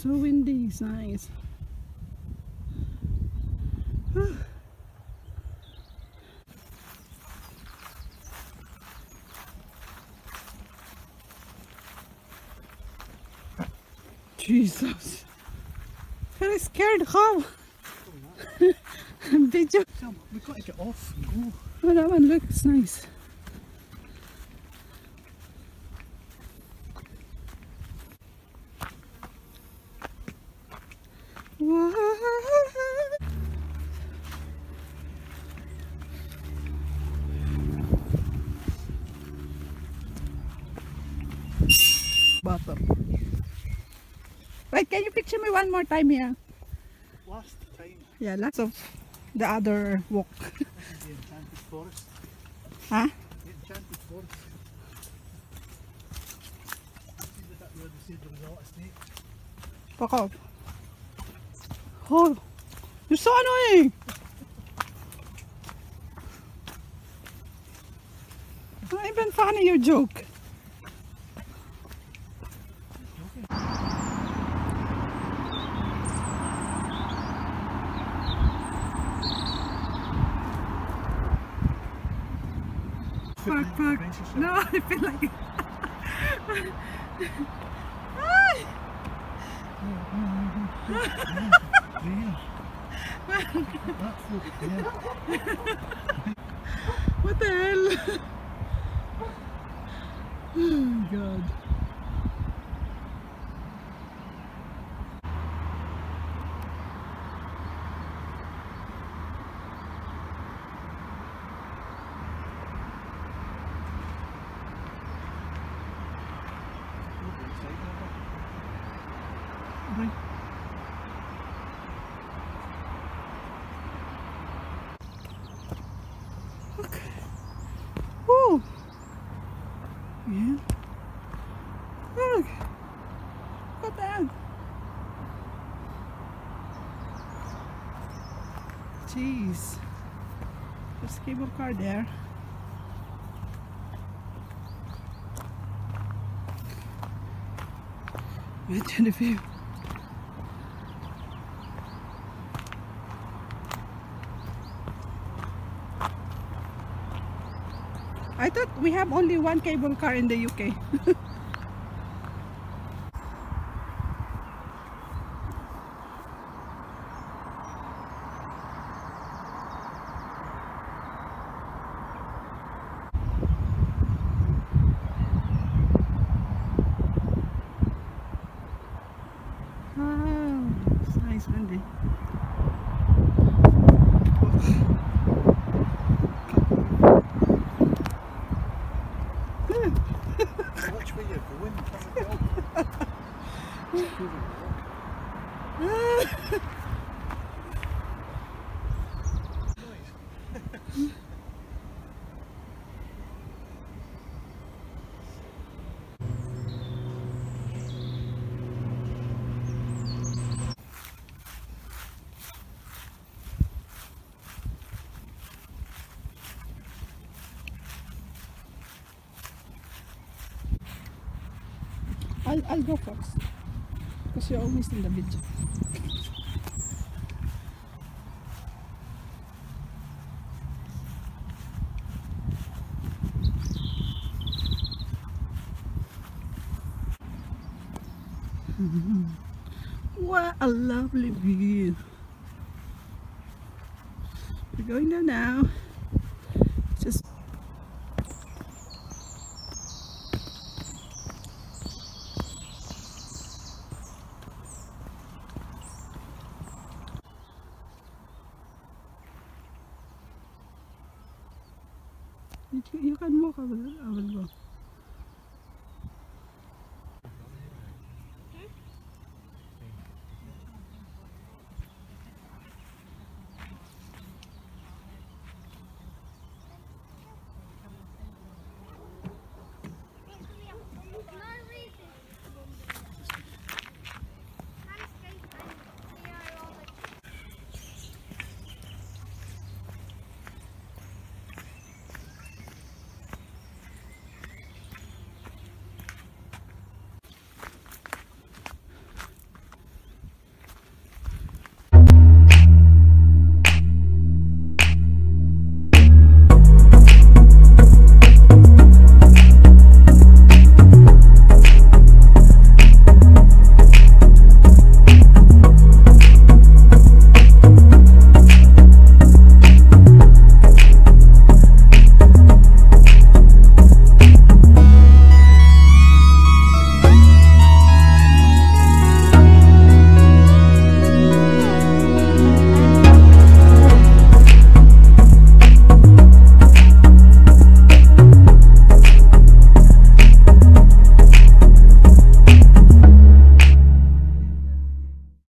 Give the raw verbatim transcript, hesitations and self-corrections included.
so windy. It's nice. Jesus. Very scared. How? Video. We've got to get off and go. Oh, that one looks nice. Bottom. Wait, can you picture me one more time here? Last time. Yeah, lots of the other walk. This is the enchanted forest. Huh? The enchanted forest. See the bit where they said there was a lot of snakes? Fuck off. Oh, you're so annoying. Not even funny, your joke. Fuck, fuck. No, I feel like it. What the hell? Oh God. Okay. Woo. Yeah. Look. What the hell? Jeez. There's a cable car there. Imagine the view. I thought we have only one cable car in the U K. Wow, it's nice, windy. Watch where you're going. I'll, I'll go first because you're always in the video. What a lovely view. We're going there now. Just you, you can walk, I will, I will go.